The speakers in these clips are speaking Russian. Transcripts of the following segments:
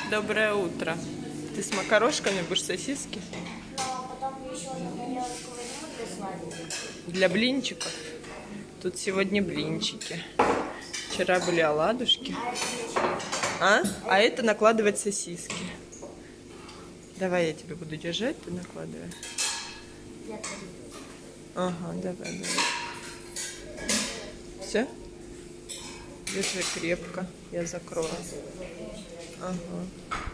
Доброе утро. Ты с макарошками будешь сосиски? Но потом еще тарелочку возьму для сладенького. Для блинчиков. Тут сегодня блинчики. Вчера были оладушки. А это накладывать сосиски. Давай я тебе буду держать, ты накладывай. Ага, давай. Все? Держи крепко, я закрою. Ага.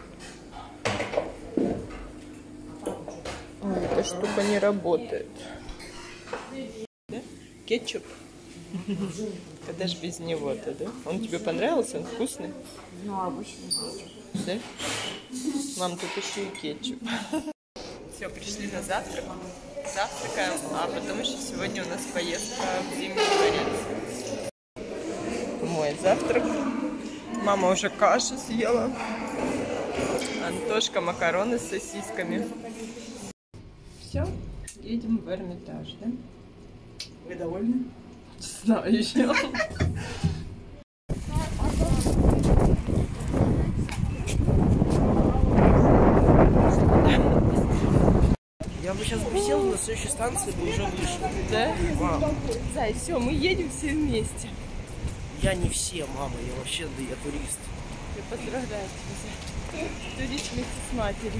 Ой, эта штука не работает. Да? Кетчуп? Когда же без него-то, да? Он тебе понравился? Он вкусный? Ну, обычный кетчуп. Да? Мам, тут еще и кетчуп. Все, пришли на завтрак. Завтракаем, а потом еще сегодня у нас поездка в Зимний дворец. Мой завтрак. Мама уже кашу съела. Антошка макароны с сосисками. Все, едем в Эрмитаж, да? Вы довольны? Знаю еще. Я бы сейчас бы сел на следующей станции, бы уже вышел. Да? Мам, Зай, все, мы едем все вместе. я не все, мама, я вообще, да я турист. Я поздравляю тебя, Зай. Турист вместе с матерью.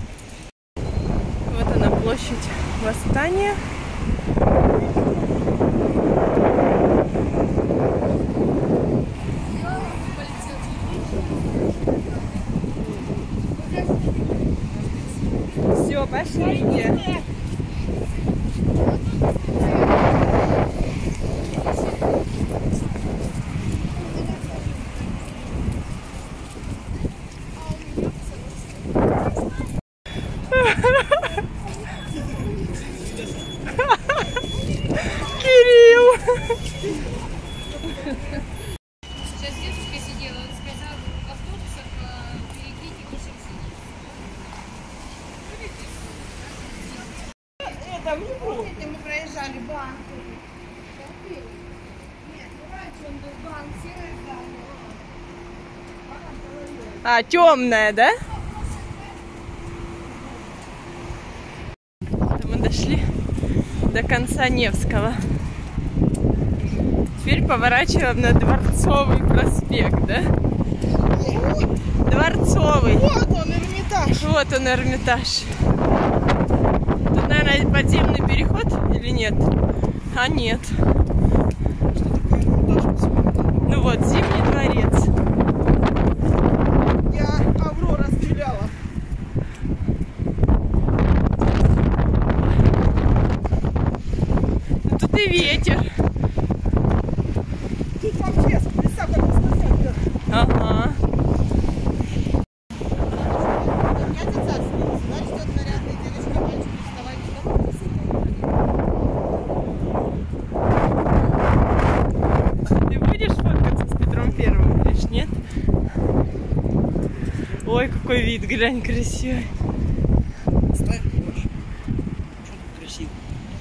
Вот она, площадь Восстания. Все, пошлите. Кирилл! Сейчас девушка сидела, он сказал, в автобусах перейдите к Помните, мы проезжали банк? Нет, раньше он был банк, серый банк. А, темная, да? Мы дошли до конца Невского. Теперь поворачиваем на Дворцовый проспект, да? Дворцовый. Вот он, Эрмитаж. Вот он, Эрмитаж. Тут, наверное, подземный переход или нет? А нет. Ну вот, Зимний дворец. Я Аврора стреляла. Ну, тут и ветер. Тут вообще, представь, как сказать. Ага. Ты будешь фоткаться с Петром Первым, говоришь, нет? Ой, какой вид, глянь, красивый. Ставь больше. Что тут красиво?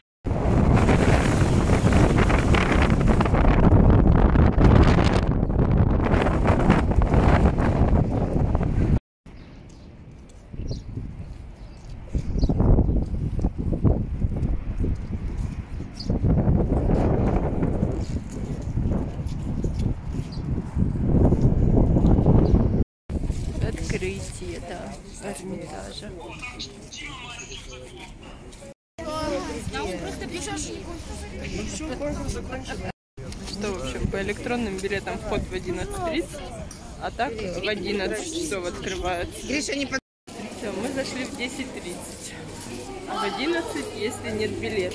Открытие, да, Эрмитажа. Что, в общем, по электронным билетам вход в 11:30, а так в 11 часов открывается. Гриша, не под... Все, мы зашли в 10:30, а в 11, если нет билета.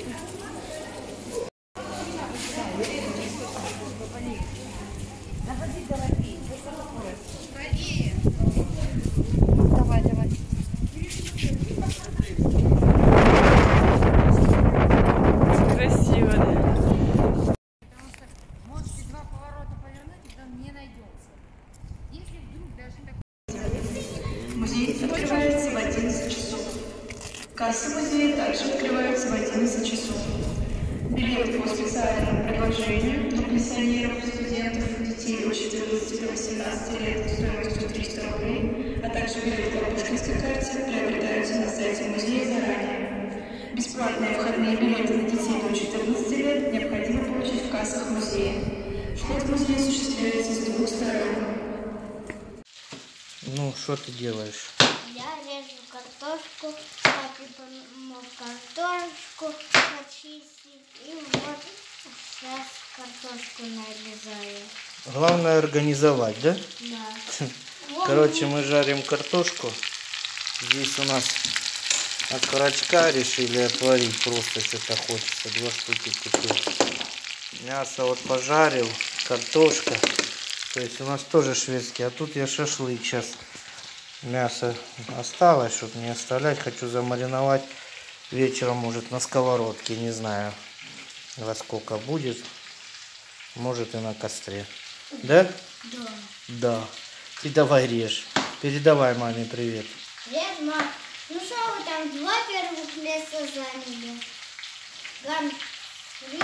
Давай, давай. Красиво, да? Потому что можете два поворота повернуть, и там не найдется. Если вдруг даже так... Музей открывается в 11 часов. Кассы музея также открываются в 11 часов. Билеты по специальному предложению для пенсионеров, студентов и детей от 14 до 18 лет стоимостью 300 рублей, а также также билеты по пушкинской карте приобретаются на сайте музея заранее. Бесплатные входные билеты для детей до 14 лет необходимо получить в кассах музея. Вход в музей осуществляется с 2 сторон. Ну, что ты делаешь? Я режу картошку, папе помог картошку почистить. И вот сейчас картошку нарезаю. Главное организовать, да? Да. Короче, мы жарим картошку. Здесь у нас окорочка решили отварить. Просто что-то хочется. 2 штуки купил. Мясо вот пожарил. Картошка. То есть у нас тоже шведский. А тут я шашлык сейчас. Мясо осталось, чтобы не оставлять. Хочу замариновать. Вечером, может, на сковородке. Не знаю, во сколько будет. Может, и на костре. Да? Да. Да. И давай режь. Передавай маме привет. Привет, мам. Ну что вы там 2 первых места заняли? Гам 3.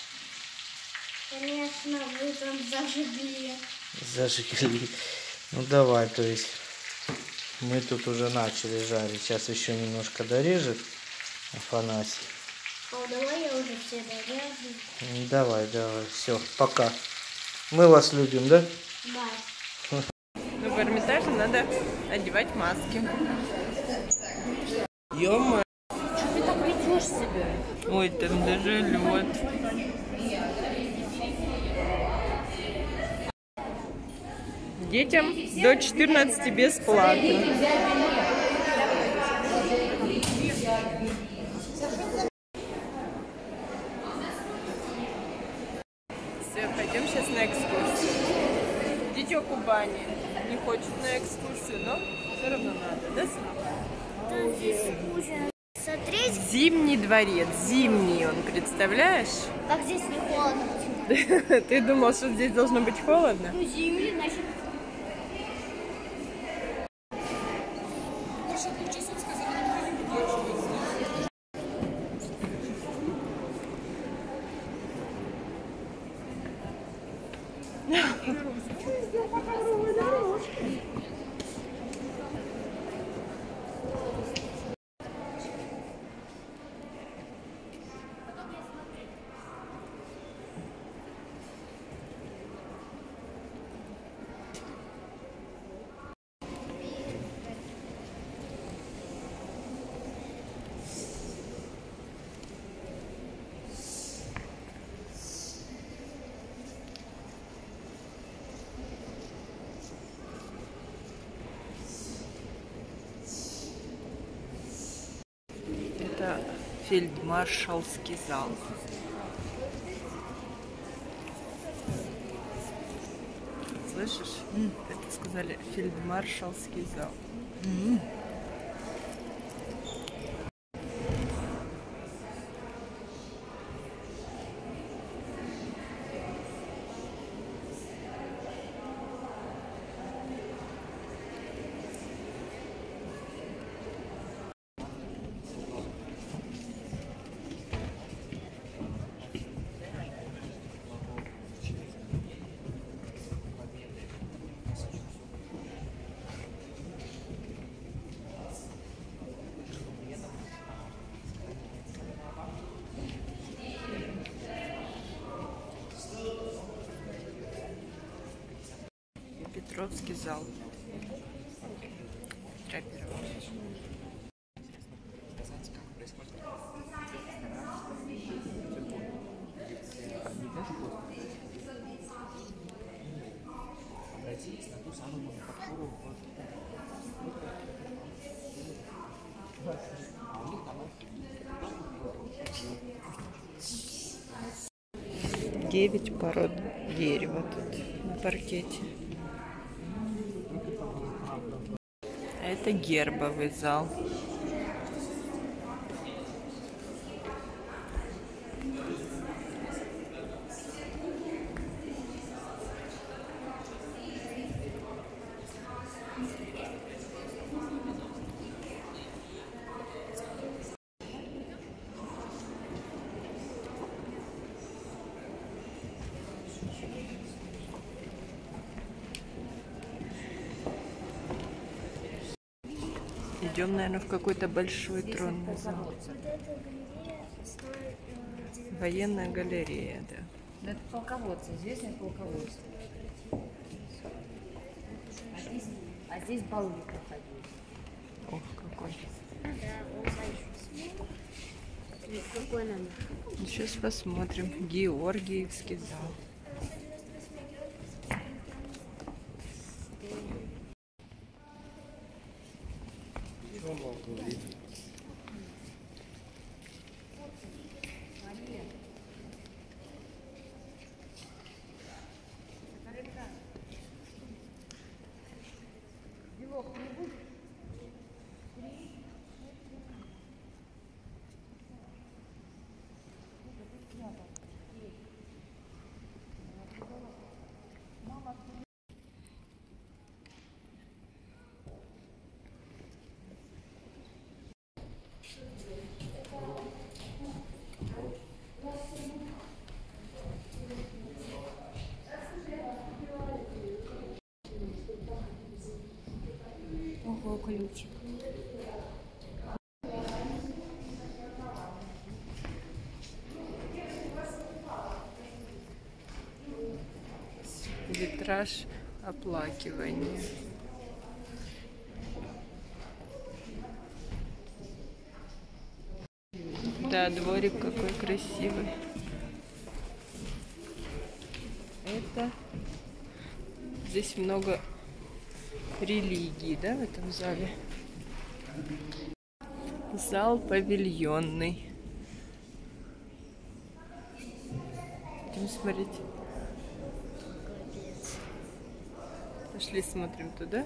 Конечно, вы там зажгли. Зажгли. Ну давай, то есть мы тут уже начали жарить. Сейчас еще немножко дорежет Афанасий. Давай я уже все дорежу. Давай. Все, пока. Мы вас любим, да? Да. Ну, в Эрмитаже надо одевать маски. Ё-моё. Что ты так ведешь себя? Ой, там даже лед. Детям до 14 бесплатно. Все, пойдем сейчас на экскурсию. Дитё Кубани не хочет на экскурсию, но все равно надо, да, сынок? Что здесь скучно? Смотреть, Зимний дворец, зимний он, представляешь? как здесь не холодно. Ты думал, что здесь должно быть холодно? Ну, зимний, значит. Это фельдмаршалский зал. Слышишь? Это сказали фельдмаршалский зал. Петровский зал. Трапировал. Девять пород дерева тут на паркете. Это гербовый зал. Идем, наверное, в какой-то большой тронный зал. Военная галерея, да. Ну, это полководцы, известные полководцы. А здесь балы проходили. Ох, какой. Какой номер? Сейчас посмотрим. Георгиевский зал. Ого, ключик. Витраж оплакивания. Да, дворик какой красивый. Это здесь много религий, да, в этом зале. Зал павильонный. Идем смотреть. Пошли смотрим туда.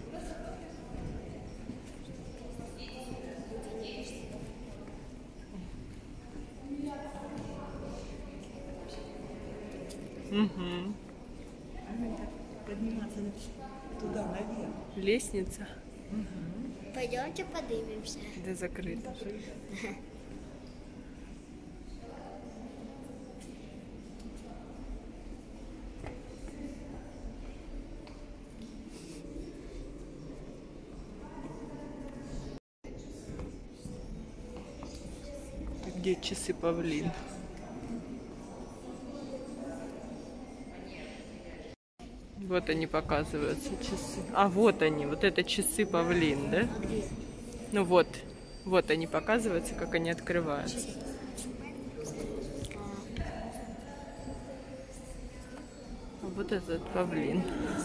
Угу. Подниматься туда наверх. Лестница. Пойдемте поднимемся. Да закрыта. Где часы павлин? Вот они показываются, часы. А, вот они, вот это часы павлин, да? Ну вот, вот они показываются, как они открываются. А вот этот павлин.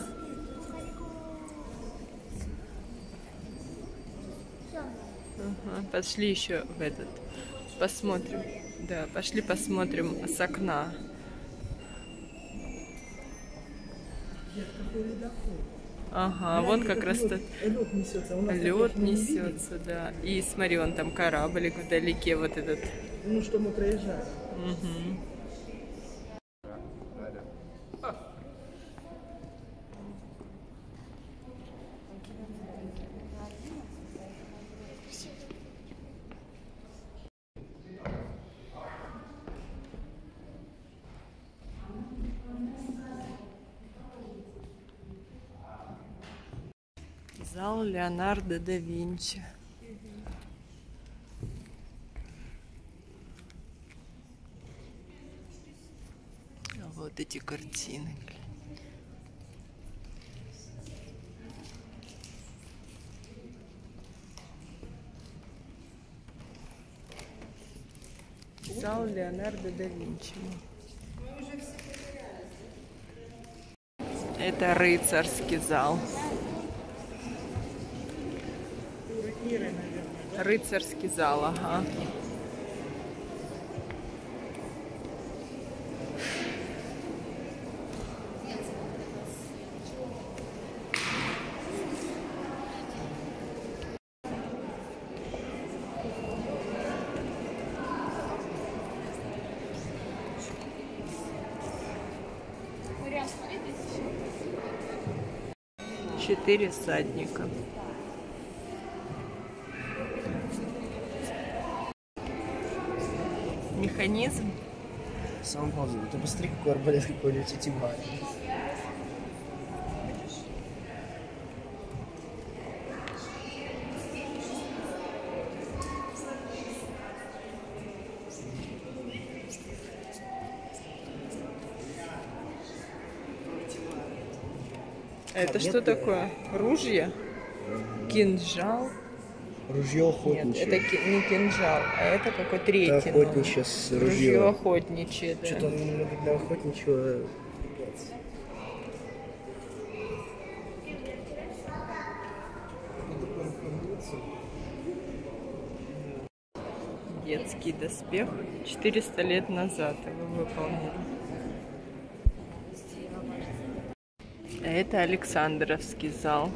Ага, пошли еще в этот. Посмотрим. Да, пошли посмотрим с окна. Ага, вон как раз тут Лед несется. лед несется, да. И смотри, вон там кораблик вдалеке, вот этот. Ну, что мы проезжаем. Угу. Зал Леонардо да Винчи. А вот эти картины. Зал Леонардо да Винчи. Это рыцарский зал. Рыцарский зал, ага. Четыре всадника. Механизм. Сам позу. Ты быстрее какой арбалет какой-нибудь эти мать. Это что такое? Ружье? Кинжал? Ружье Нет, охотничье. это не кинжал, а это какой-то третий. Это охотничье с Ружье ружье. охотничье, да. Что-то немного для охотничьего. Детский доспех 400 лет назад его выполнили. А это Александровский зал.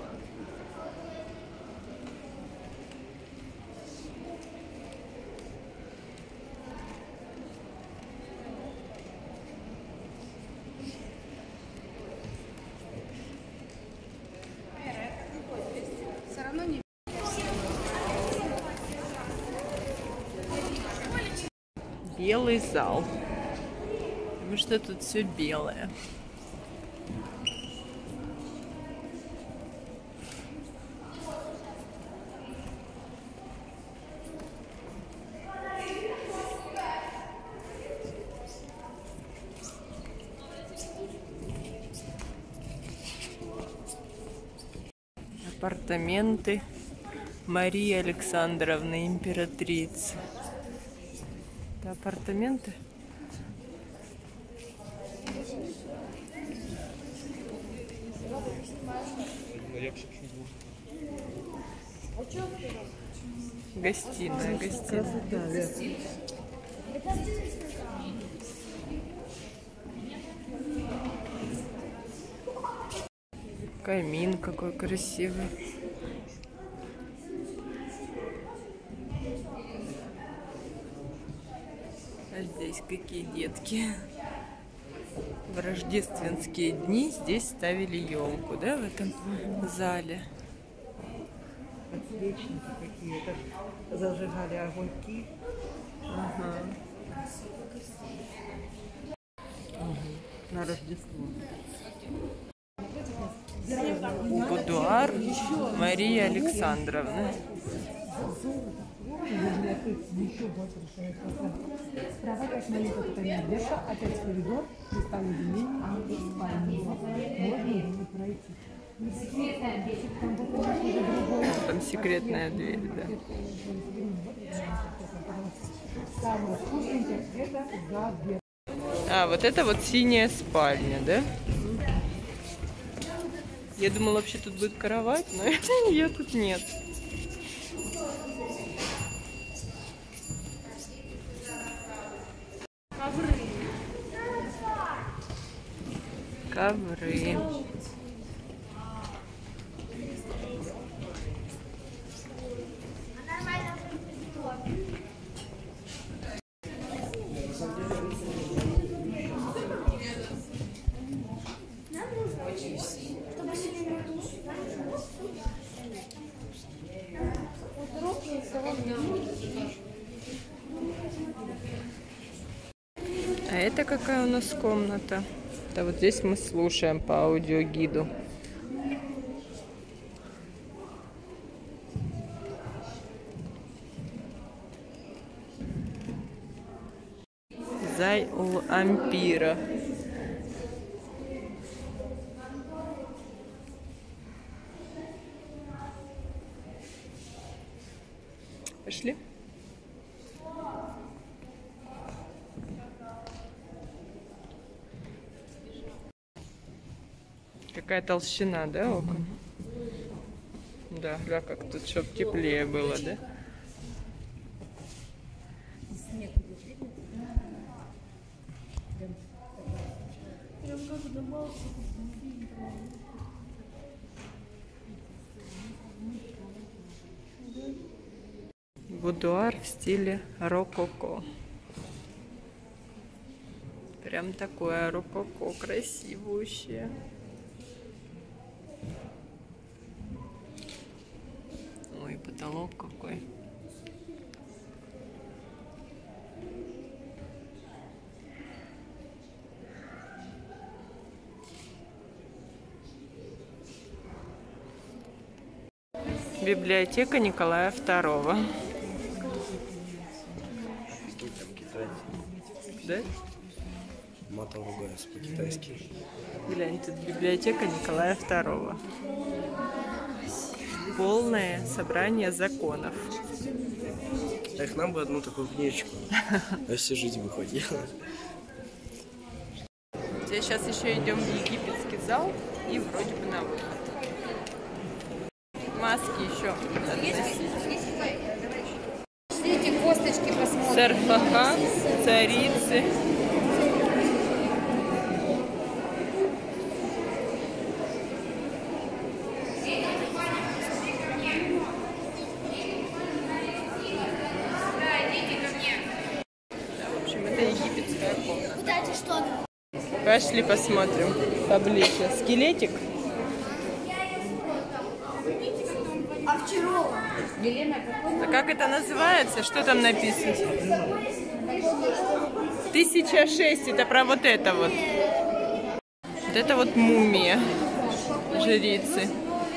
Белый зал. Потому что тут все белое. Апартаменты Марии Александровны, императрицы. Это апартаменты? Гостиная, гостиная. Камин какой красивый. А здесь какие детки. В рождественские дни здесь ставили елку, да, в этом зале. Подсвечники какие-то. Зажигали огоньки. Ага. На Рождество. Будуар Марии Александровны. Справа 5 маленьких апартамент вверха, опять коридор, представление спальни. Можно было пройти. Там секретная дверь, да. Самое вкусненькое это за дверь. А, вот это вот синяя спальня, да? Я думала, вообще тут будет кровать, но ее тут нет. Ковры. А это какая у нас комната? Да, вот здесь мы слушаем по аудиогиду. Зай у ампира. Пошли. Какая толщина, да, окон? Да, да, как тут, чтоб теплее было, да? Будуар в стиле рококо. Прям такое рококо красивущее. Ой, потолок какой. Библиотека Николая II. Да? матом ругаются по-китайски. Глянь, тут библиотека Николая II. Полное собрание законов. Эх, нам бы одну такую книжечку. Я всю жизнь бы ходил. Сейчас еще идем в египетский зал и вроде бы на выход. Маски еще. Эти косточки посмотрим. Саркофаг, царицы. В общем, это египетская комната. Кстати, что? Пошли посмотрим поближе. Скелетик. А как это называется? Что там написано? 1006. Это про вот это вот. Вот это вот мумия жрицы.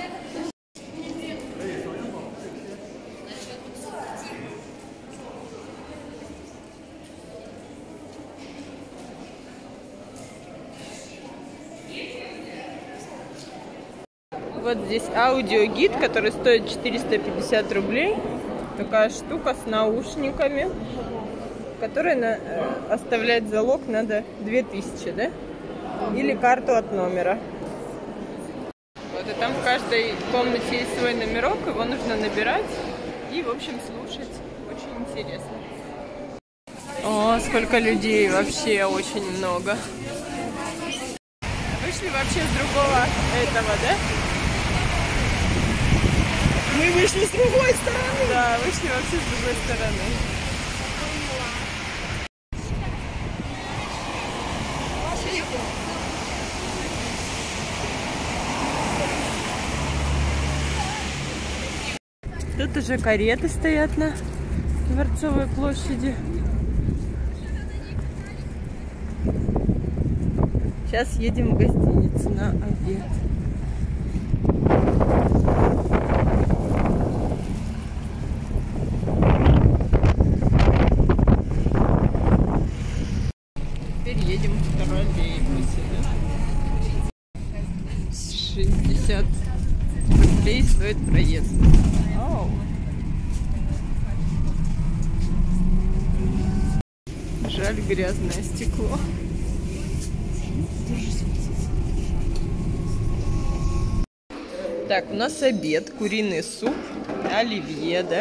Вот здесь аудиогид, который стоит 450 рублей. Такая штука с наушниками, которая оставлять залог надо 2000, да? Или карту от номера. Вот, и там в каждой комнате есть свой номерок, его нужно набирать и, в общем, слушать. Очень интересно. О, сколько людей, вообще очень много. Вышли вообще с другого этого, да? Мы вышли с другой стороны. Да, вышли вообще с другой стороны. Тут уже кареты стоят на Дворцовой площади. Сейчас едем в гостиницу на обед. Теперь едем в троллейбусе. 60 рублей стоит проезд. Оу. Жаль, грязное стекло. Так, у нас обед, куриный суп, оливье, да?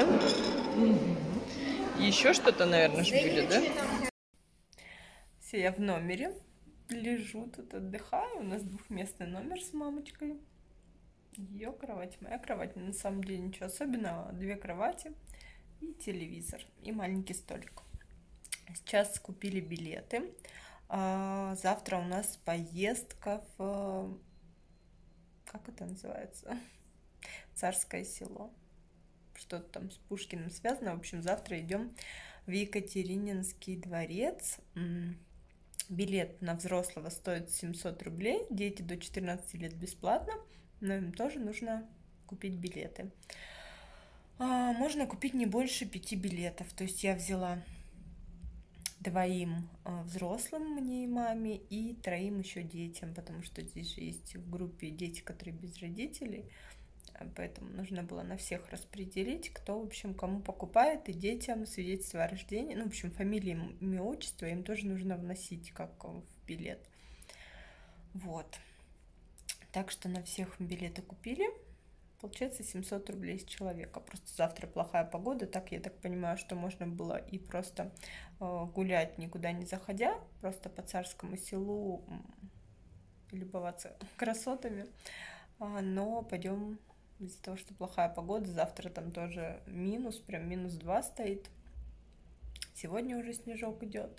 Еще что-то, наверное, же будет, да? Все, я в номере лежу, тут отдыхаю. У нас двухместный номер с мамочкой. Ее кровать, моя кровать. На самом деле ничего особенного. 2 кровати и телевизор, и маленький столик. Сейчас купили билеты. Завтра у нас поездка в... Как это называется? Царское село. Что-то там с Пушкиным связано. В общем, завтра идем в Екатерининский дворец. Билет на взрослого стоит 700 рублей. Дети до 14 лет бесплатно. Но им тоже нужно купить билеты. Можно купить не больше 5 билетов. То есть я взяла 2 взрослым, мне и маме, и 3 еще детям, потому что здесь же есть в группе дети, которые без родителей, поэтому нужно было на всех распределить, кто, в общем, кому покупает, и детям свидетельство о рождении, ну, в общем, фамилии, имя, отчество им тоже нужно вносить как в билет. Вот. Так что на всех билеты купили. Получается 700 рублей с человека. Просто завтра плохая погода. Так, я так понимаю, что можно было и просто гулять, никуда не заходя. Просто по Царскому селу любоваться красотами. Но пойдем из-за того, что плохая погода. Завтра там тоже минус, прям -2 стоит. Сегодня уже снежок идет.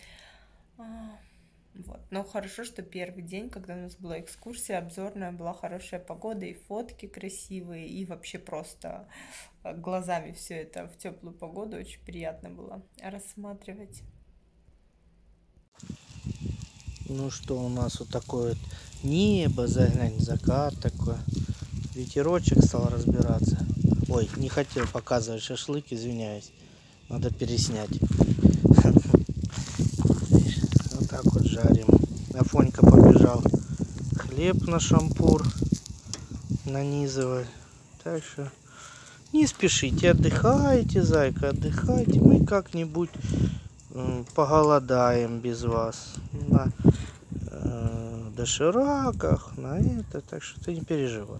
Вот. Но хорошо, что первый день, когда у нас была экскурсия обзорная, была хорошая погода, и фотки красивые, и вообще просто глазами все это в теплую погоду очень приятно было рассматривать. Ну что, у нас вот такое вот небо, заглянь, закат такой. Ветерочек стал разбираться. Ой, не хотел показывать шашлык, извиняюсь. Надо переснять. Вот Так вот жарим. Афонька побежал хлеб на шампур нанизывать. Так что не спешите, отдыхайте, зайка, отдыхайте. Мы как-нибудь поголодаем без вас. На дошираках, на это. Так что ты не переживай.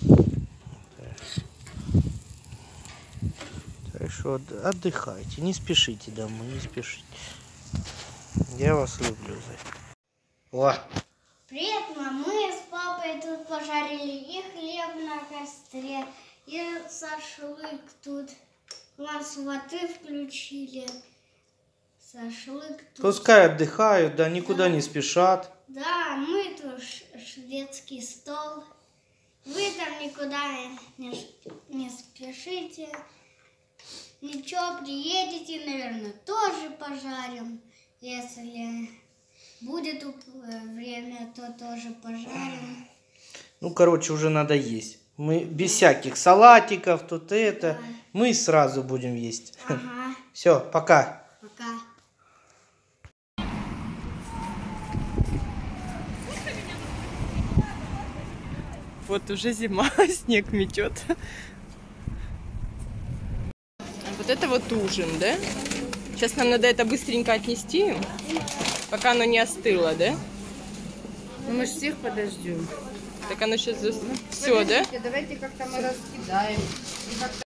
Так что отдыхайте, не спешите домой, не спешите. Я вас люблю, зайка. О! Привет, мама. Мы с папой тут пожарили и хлеб на костре, и шашлык тут. Вон сваты включили. Шашлык тут. Пускай отдыхают, да, никуда не спешат. Да, мы тут шведский стол. Вы там никуда не спешите. Ничего, приедете, наверное, тоже пожарим. Если будет время, то тоже пожарим. Ну, короче, уже надо есть. Мы без всяких салатиков, тут это. Да. Мы сразу будем есть. Ага. Все, пока. Пока. Вот уже зима, снег метет. Вот это вот ужин, да? Сейчас нам надо это быстренько отнести, пока оно не остыло, да? Ну мы же всех подождем. Так оно сейчас... Все, да? Давайте как-то мы раскидаем.